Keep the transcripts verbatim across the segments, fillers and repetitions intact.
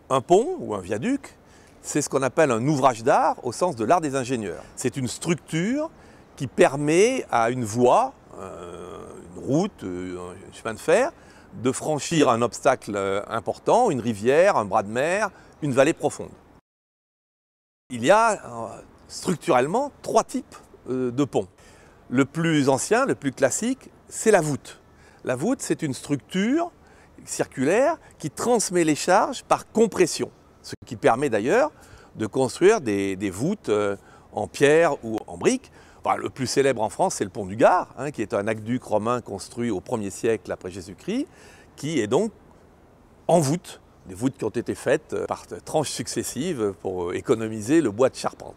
Un pont ou un viaduc, c'est ce qu'on appelle un ouvrage d'art au sens de l'art des ingénieurs. C'est une structure qui permet à une voie, une route, un chemin de fer, de franchir un obstacle important, une rivière, un bras de mer, une vallée profonde. Il y a structurellement trois types de ponts. Le plus ancien, le plus classique, c'est la voûte. La voûte, c'est une structure circulaire qui transmet les charges par compression, ce qui permet d'ailleurs de construire des, des voûtes en pierre ou en briques. Enfin, le plus célèbre en France, c'est le pont du Gard, hein, qui est un aqueduc romain construit au premier siècle après Jésus-Christ, qui est donc en voûte, des voûtes qui ont été faites par tranches successives pour économiser le bois de charpente.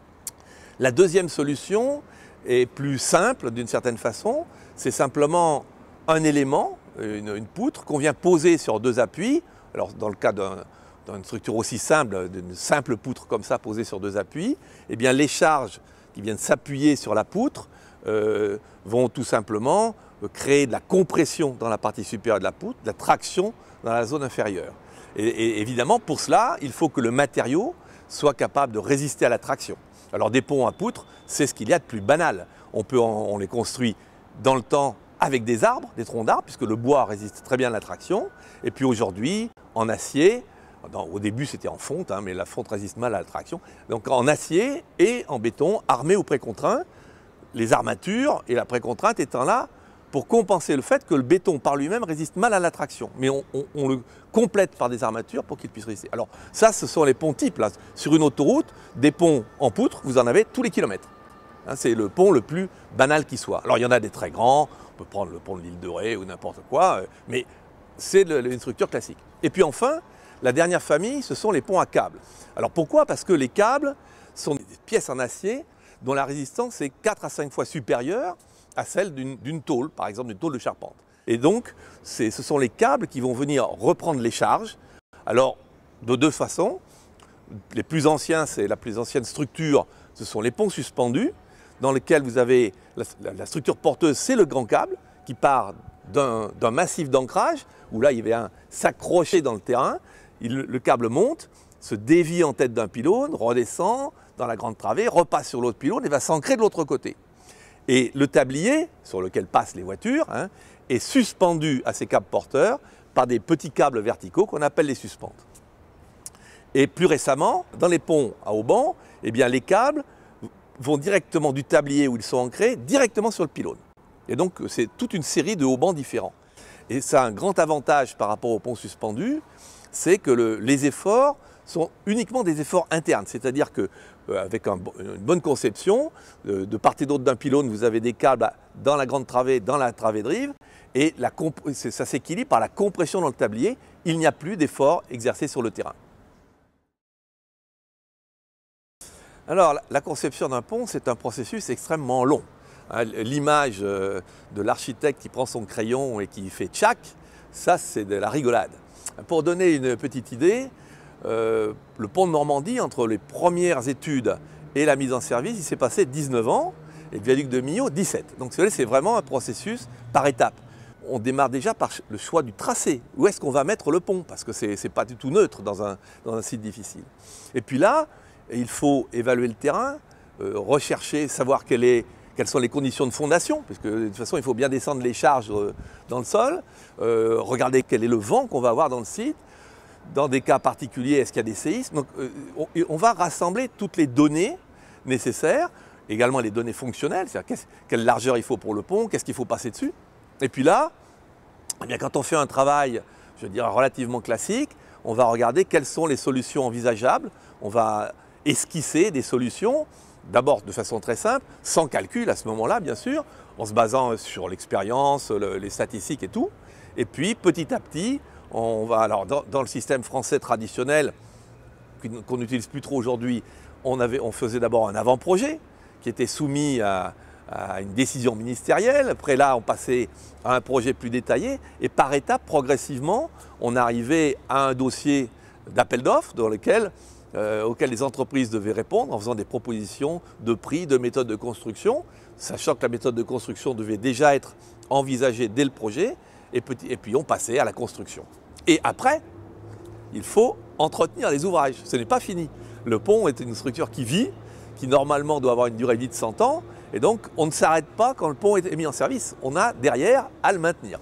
La deuxième solution est plus simple d'une certaine façon, c'est simplement un élément, une, une poutre qu'on vient poser sur deux appuis. Alors dans le cas d'un d'une structure aussi simple, d'une simple poutre comme ça posée sur deux appuis, eh bien les charges qui viennent s'appuyer sur la poutre euh, vont tout simplement créer de la compression dans la partie supérieure de la poutre, de la traction dans la zone inférieure. Et, et évidemment, pour cela, il faut que le matériau soit capable de résister à la traction. Alors des ponts à poutre, c'est ce qu'il y a de plus banal. On, peut en, on les construit dans le temps avec des arbres, des troncs d'arbres, puisque le bois résiste très bien à la traction. Et puis aujourd'hui, en acier, non, au début c'était en fonte, hein, mais la fonte résiste mal à la traction. Donc en acier et en béton, armé ou précontraint, les armatures et la précontrainte étant là pour compenser le fait que le béton par lui-même résiste mal à la traction. Mais on, on, on le complète par des armatures pour qu'il puisse résister. Alors ça, ce sont les ponts types. Là. Sur une autoroute, des ponts en poutre, vous en avez tous les kilomètres. Hein, c'est le pont le plus banal qui soit. Alors il y en a des très grands, on peut prendre le pont de l'île de Ré ou n'importe quoi, mais c'est une structure classique. Et puis enfin, la dernière famille, ce sont les ponts à câbles. Alors pourquoi? Parce que les câbles sont des pièces en acier dont la résistance est quatre à cinq fois supérieure à celle d'une tôle, par exemple d'une tôle de charpente. Et donc, ce sont les câbles qui vont venir reprendre les charges. Alors, de deux façons. Les plus anciens, c'est la plus ancienne structure, ce sont les ponts suspendus, dans lesquels vous avez la, la, la structure porteuse, c'est le grand câble, qui part d'un massif d'ancrage, où là, il vient s'accrocher dans le terrain. Il, le câble monte, se dévie en tête d'un pylône, redescend dans la grande travée, repasse sur l'autre pylône et va s'ancrer de l'autre côté. Et le tablier, sur lequel passent les voitures, hein, est suspendu à ces câbles porteurs par des petits câbles verticaux qu'on appelle les suspentes. Et plus récemment, dans les ponts à haubans, eh bien, les câbles vont directement du tablier où ils sont ancrés, directement sur le pylône. Et donc, c'est toute une série de haubans différents. Et ça a un grand avantage par rapport aux ponts suspendus, c'est que le, les efforts sont uniquement des efforts internes. C'est-à-dire qu'avec un, une bonne conception, de, de part et d'autre d'un pylône, vous avez des câbles dans la grande travée, dans la travée de rive, et la, ça s'équilibre par la compression dans le tablier. Il n'y a plus d'efforts exercés sur le terrain. Alors, la conception d'un pont, c'est un processus extrêmement long. L'image de l'architecte qui prend son crayon et qui fait tchac, ça c'est de la rigolade. Pour donner une petite idée, euh, le pont de Normandie, entre les premières études et la mise en service, il s'est passé dix-neuf ans, et le viaduc de Millau, dix-sept. Donc c'est vraiment un processus par étapes. On démarre déjà par le choix du tracé. Où est-ce qu'on va mettre le pont? Parce que ce n'est pas du tout neutre dans un, dans un site difficile. Et puis là, il faut évaluer le terrain, euh, rechercher, savoir quelle est, quelles sont les conditions de fondation, parce que de toute façon, il faut bien descendre les charges euh, dans le sol, euh, regarder quel est le vent qu'on va avoir dans le site. Dans des cas particuliers, est-ce qu'il y a des séismes? Donc, euh, on, on va rassembler toutes les données nécessaires, également les données fonctionnelles, c'est-à-dire quelle largeur il faut pour le pont, qu'est-ce qu'il faut passer dessus. Et puis là, eh bien, quand on fait un travail, je dirais, relativement classique, on va regarder quelles sont les solutions envisageables. On va esquisser des solutions, d'abord de façon très simple, sans calcul à ce moment-là, bien sûr, en se basant sur l'expérience, le, les statistiques et tout. Et puis, petit à petit, on va, alors, dans, dans le système français traditionnel, qu'on n'utilise plus trop aujourd'hui, on, avait, on faisait d'abord un avant-projet qui était soumis à, à une décision ministérielle. Après là, on passait à un projet plus détaillé. Et par étapes, progressivement, on arrivait à un dossier d'appel d'offres dans lequel, euh, auquel les entreprises devaient répondre en faisant des propositions de prix, de méthode de construction, sachant que la méthode de construction devait déjà être envisagée dès le projet. Et, petit, et puis on passait à la construction. Et après, il faut entretenir les ouvrages. Ce n'est pas fini. Le pont est une structure qui vit, qui normalement doit avoir une durée de vie de cent ans, et donc on ne s'arrête pas quand le pont est mis en service. On a derrière à le maintenir.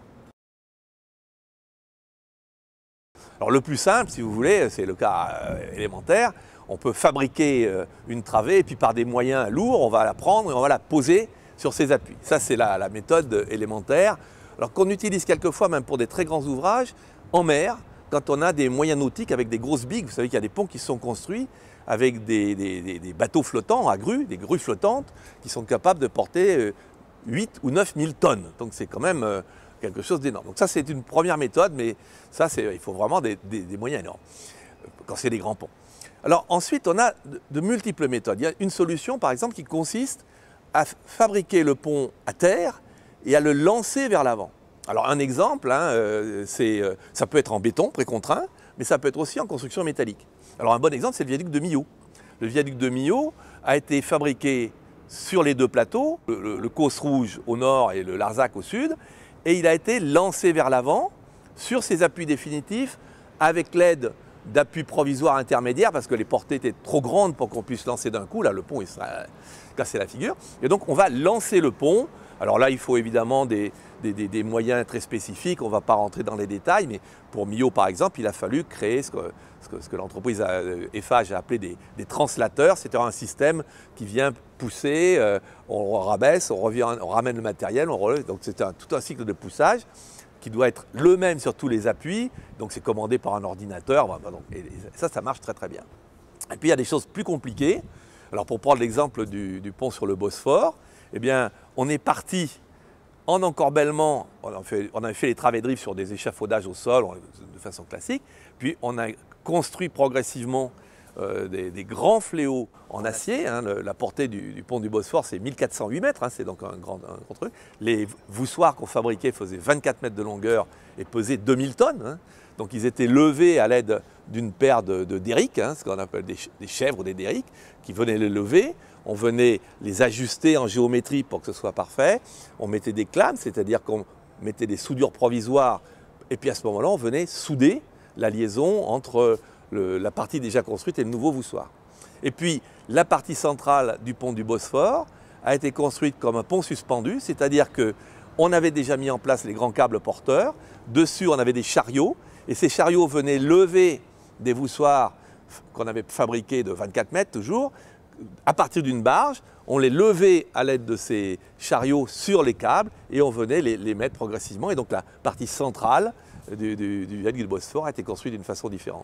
Alors le plus simple, si vous voulez, c'est le cas euh, élémentaire, on peut fabriquer euh, une travée et puis par des moyens lourds, on va la prendre et on va la poser sur ses appuis. Ça c'est la, la méthode élémentaire, alors qu'on utilise quelquefois même pour des très grands ouvrages en mer, quand on a des moyens nautiques avec des grosses bigues. Vous savez qu'il y a des ponts qui sont construits avec des, des, des, des bateaux flottants à grues, des grues flottantes, qui sont capables de porter euh, huit ou neuf mille tonnes. Donc c'est quand même euh, quelque chose d'énorme. Donc ça c'est une première méthode, mais ça il faut vraiment des, des, des moyens énormes, quand c'est des grands ponts. Alors ensuite on a de, de multiples méthodes. Il y a une solution par exemple qui consiste à fabriquer le pont à terre et à le lancer vers l'avant. Alors un exemple, hein, euh, euh, ça peut être en béton précontraint, mais ça peut être aussi en construction métallique. Alors un bon exemple, c'est le viaduc de Millau. Le viaduc de Millau a été fabriqué sur les deux plateaux, le, le, le Causse Rouge au nord et le Larzac au sud, et il a été lancé vers l'avant sur ses appuis définitifs avec l'aide d'appuis provisoires intermédiaires parce que les portées étaient trop grandes pour qu'on puisse lancer d'un coup. Là, le pont, il serait cassé la figure. Et donc, on va lancer le pont. Alors là, il faut évidemment des, des, des, des moyens très spécifiques. On ne va pas rentrer dans les détails, mais pour Millau, par exemple, il a fallu créer ce que, ce que, ce que l'entreprise Eiffage a appelé des, des translateurs. C'est-à-dire un système qui vient pousser, euh, on rabaisse, on, revient, on ramène le matériel, on relève. Donc c'est un, tout un cycle de poussage qui doit être le même sur tous les appuis. Donc c'est commandé par un ordinateur. Donc, et ça, ça marche très très bien. Et puis il y a des choses plus compliquées. Alors pour prendre l'exemple du, du pont sur le Bosphore, eh bien, on est parti en encorbellement, on a fait, on a fait les travées de rive sur des échafaudages au sol de façon classique, puis on a construit progressivement euh, des, des grands fléaux en acier. Hein, le, la portée du, du pont du Bosphore, c'est mille quatre cent huit mètres, hein, c'est donc un grand, un grand truc. Les voussoirs qu'on fabriquait faisaient vingt-quatre mètres de longueur et pesaient deux mille tonnes. Hein. Donc ils étaient levés à l'aide d'une paire de, de derricks, hein, ce qu'on appelle des, des chèvres ou des derricks, qui venaient les lever. On venait les ajuster en géométrie pour que ce soit parfait. On mettait des clames, c'est-à-dire qu'on mettait des soudures provisoires. Et puis à ce moment-là, on venait souder la liaison entre le, la partie déjà construite et le nouveau voussoir. Et puis la partie centrale du pont du Bosphore a été construite comme un pont suspendu, c'est-à-dire qu'on avait déjà mis en place les grands câbles porteurs. Dessus, on avait des chariots. Et ces chariots venaient lever des voussoirs qu'on avait fabriqués de vingt-quatre mètres toujours, à partir d'une barge. On les levait à l'aide de ces chariots sur les câbles et on venait les, les mettre progressivement. Et donc la partie centrale du, du, du viaduc du Bosphore a été construite d'une façon différente.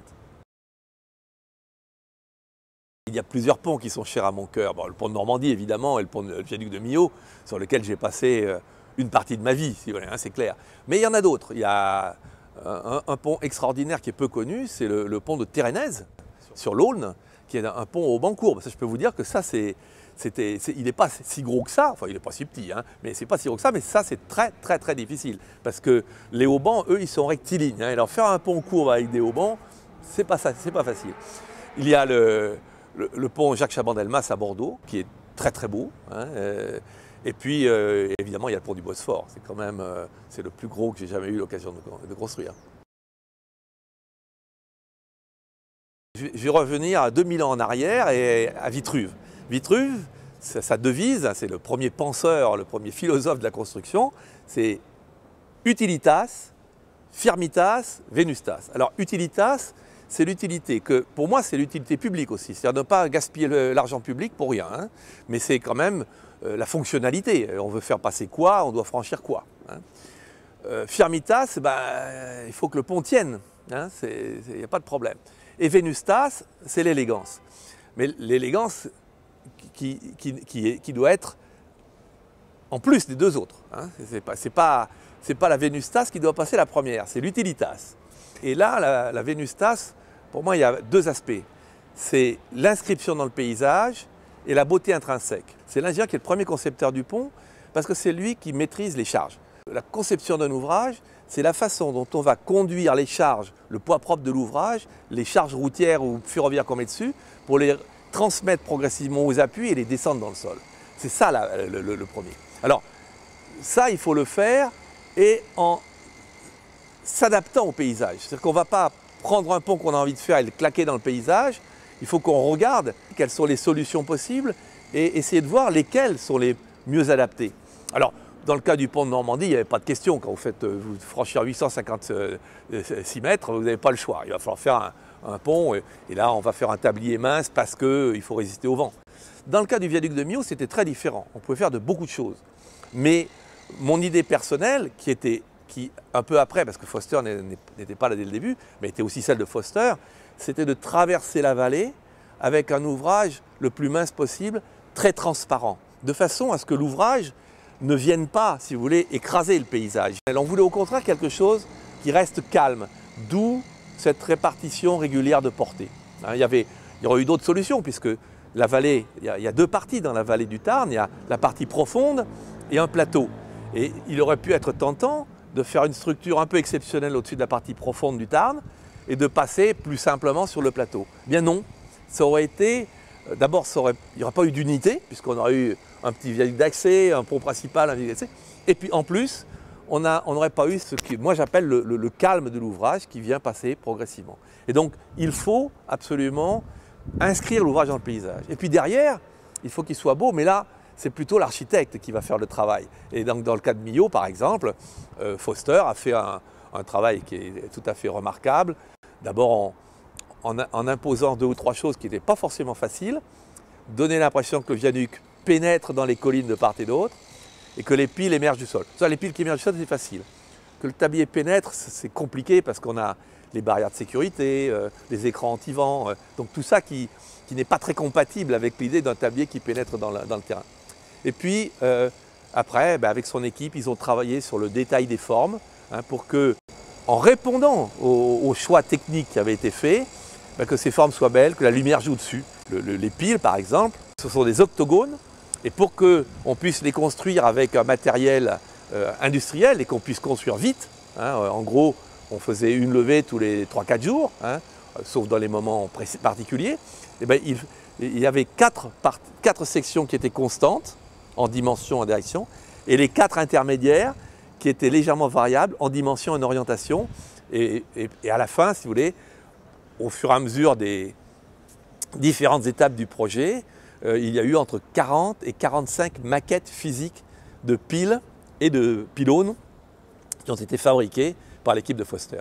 Il y a plusieurs ponts qui sont chers à mon cœur. Bon, le pont de Normandie évidemment et le, pont de, le viaduc de Millau sur lequel j'ai passé une partie de ma vie, si vous voulez, hein, c'est clair. Mais il y en a d'autres. Il y a un, un pont extraordinaire qui est peu connu, c'est le, le pont de Térénèse sur l'Aulne, qui est un pont au banc courbe. Ça, je peux vous dire que ça, c'est, c'était, c'est, il n'est pas si gros que ça, enfin il n'est pas si petit, hein, mais c'est pas si gros que ça, mais ça c'est très très très difficile, parce que les haubans, eux, ils sont rectilignes, hein, et alors faire un pont courbe avec des haubans, c'est pas ça, c'est pas facile. Il y a le, le, le pont Jacques Chaban-Delmas à Bordeaux, qui est très très beau, hein, euh, et puis euh, évidemment il y a le pont du Bosphore, c'est quand même, euh, c'est le plus gros que j'ai jamais eu l'occasion de, de construire. Je vais revenir à deux mille ans en arrière et à Vitruve. Vitruve, sa devise, c'est le premier penseur, le premier philosophe de la construction, c'est utilitas, firmitas, venustas. Alors utilitas, c'est l'utilité, que pour moi c'est l'utilité publique aussi, c'est-à-dire ne pas gaspiller l'argent public pour rien, hein, mais c'est quand même euh, la fonctionnalité. On veut faire passer quoi, on doit franchir quoi. Hein. Euh, firmitas, ben, il faut que le pont tienne, hein, il n'y a pas de problème. Et Venustas, c'est l'élégance. Mais l'élégance qui, qui, qui, qui doit être en plus des deux autres. Hein. Ce n'est pas, c'est pas, c'est pas la Venustas qui doit passer la première, c'est l'utilitas. Et là, la, la Venustas, pour moi, il y a deux aspects. C'est l'inscription dans le paysage et la beauté intrinsèque. C'est l'ingénieur qui est le premier concepteur du pont parce que c'est lui qui maîtrise les charges. La conception d'un ouvrage, c'est la façon dont on va conduire les charges, le poids propre de l'ouvrage, les charges routières ou ferroviaires qu'on met dessus, pour les transmettre progressivement aux appuis et les descendre dans le sol. C'est ça là, le, le, le premier. Alors, ça, il faut le faire et en s'adaptant au paysage. C'est-à-dire qu'on ne va pas prendre un pont qu'on a envie de faire et le claquer dans le paysage, il faut qu'on regarde quelles sont les solutions possibles et essayer de voir lesquelles sont les mieux adaptées. Alors, dans le cas du pont de Normandie, il n'y avait pas de question. Quand vous faites vous franchir huit cent cinquante-six mètres, vous n'avez pas le choix. Il va falloir faire un, un pont et, et là, on va faire un tablier mince parce qu'il faut résister au vent. Dans le cas du viaduc de Millau, c'était très différent. On pouvait faire de beaucoup de choses. Mais mon idée personnelle, qui était qui, un peu après, parce que Foster n'était pas là dès le début, mais était aussi celle de Foster, c'était de traverser la vallée avec un ouvrage le plus mince possible, très transparent, de façon à ce que l'ouvrage ne vienne pas, si vous voulez, écraser le paysage. On voulait au contraire quelque chose qui reste calme, d'où cette répartition régulière de portée. Hein, il y avait, il y aurait eu d'autres solutions, puisque la vallée, il y, a, il y a deux parties dans la vallée du Tarn, il y a la partie profonde et un plateau. Et il aurait pu être tentant de faire une structure un peu exceptionnelle au-dessus de la partie profonde du Tarn et de passer plus simplement sur le plateau. Bien non, ça aurait été, d'abord il n'y aurait pas eu d'unité, puisqu'on aurait eu un petit viaduc d'accès, un pont principal, un viaduc d'accès, et puis en plus, on n'aurait pas eu ce que moi j'appelle le, le, le calme de l'ouvrage qui vient passer progressivement. Et donc il faut absolument inscrire l'ouvrage dans le paysage. Et puis derrière, il faut qu'il soit beau, mais là, c'est plutôt l'architecte qui va faire le travail. Et donc dans le cas de Millau, par exemple, euh, Foster a fait un, un travail qui est tout à fait remarquable. D'abord en, en, en imposant deux ou trois choses qui n'étaient pas forcément faciles, donner l'impression que le viaduc pénètre dans les collines de part et d'autre, et que les piles émergent du sol. Ça, les piles qui émergent du sol, c'est facile. Que le tablier pénètre, c'est compliqué parce qu'on a les barrières de sécurité, euh, les écrans anti-vent, euh, donc tout ça qui, qui n'est pas très compatible avec l'idée d'un tablier qui pénètre dans, la, dans le terrain. Et puis, euh, après, ben, avec son équipe, ils ont travaillé sur le détail des formes, hein, pour que, en répondant aux, aux choix techniques qui avaient été faits, ben, que ces formes soient belles, que la lumière joue dessus. Le, le, les piles, par exemple, ce sont des octogones, et pour qu'on puisse les construire avec un matériel euh, industriel et qu'on puisse construire vite, hein, en gros, on faisait une levée tous les trois quatre jours, hein, sauf dans les moments particuliers, et ben, il, il y avait quatre, part, quatre sections qui étaient constantes, en dimension, en direction, et les quatre intermédiaires qui étaient légèrement variables en dimension et en orientation. Et, et, et à la fin, si vous voulez, au fur et à mesure des différentes étapes du projet, euh, il y a eu entre quarante et quarante-cinq maquettes physiques de piles et de pylônes qui ont été fabriquées par l'équipe de Foster.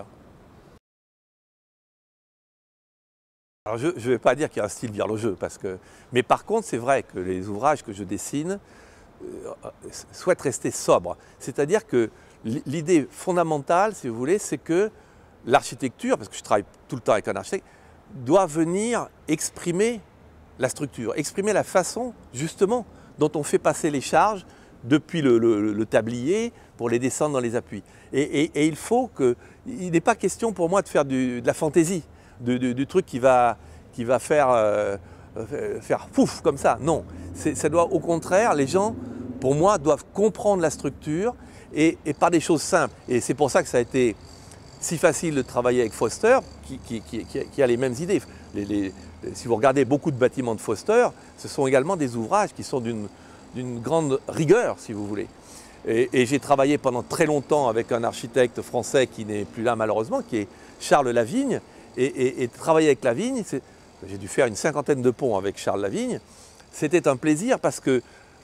Alors je ne vais pas dire qu'il y a un style virlogeux, parce que, mais par contre, c'est vrai que les ouvrages que je dessine euh, souhaitent rester sobres. C'est-à-dire que l'idée fondamentale, si vous voulez, c'est que l'architecture, parce que je travaille tout le temps avec un architecte, doit venir exprimer la structure, exprimer la façon, justement, dont on fait passer les charges depuis le, le, le tablier pour les descendre dans les appuis. Et, et, et il faut que... Il n'est pas question pour moi de faire du, de la fantaisie. Du, du, du truc qui va, qui va faire, euh, faire pouf comme ça. Non, ça doit au contraire, les gens, pour moi, doivent comprendre la structure et, et par des choses simples. Et c'est pour ça que ça a été si facile de travailler avec Foster, qui, qui, qui, qui a les mêmes idées. Les, les, si vous regardez beaucoup de bâtiments de Foster, ce sont également des ouvrages qui sont d'une d'une grande rigueur, si vous voulez. Et, et j'ai travaillé pendant très longtemps avec un architecte français qui n'est plus là malheureusement, qui est Charles Lavigne. Et, et, et travailler avec Lavigne, j'ai dû faire une cinquantaine de ponts avec Charles Lavigne, c'était un plaisir parce que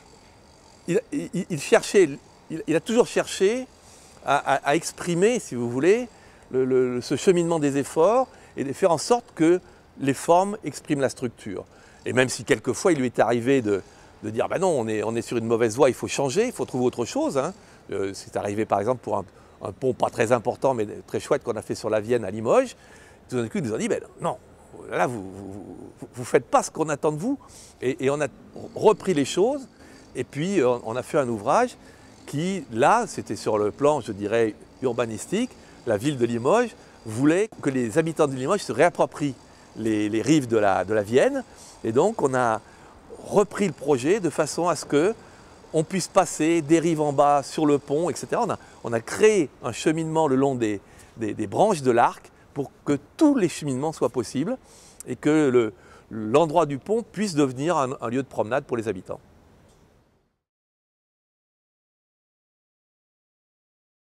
il, il, il cherchait, il, il a toujours cherché à, à, à exprimer, si vous voulez, le, le, ce cheminement des efforts et de faire en sorte que les formes expriment la structure. Et même si quelquefois il lui est arrivé de, de dire ben non, on est, on est sur une mauvaise voie, il faut changer, il faut trouver autre chose. Hein. Euh, c'est arrivé par exemple pour un, un pont pas très important mais très chouette qu'on a fait sur la Vienne à Limoges. Tout d'un coup, ils nous ont dit, ben non, là, vous ne faites pas ce qu'on attend de vous. Et, et on a repris les choses, et puis on, on a fait un ouvrage qui, là, c'était sur le plan, je dirais, urbanistique. La ville de Limoges voulait que les habitants de Limoges se réapproprient les, les rives de la, de la Vienne. Et donc, on a repris le projet de façon à ce qu'on puisse passer des rives en bas sur le pont, et cetera. On a, on a créé un cheminement le long des, des, des branches de l'arc, pour que tous les cheminements soient possibles et que l'endroit le, du pont puisse devenir un, un lieu de promenade pour les habitants.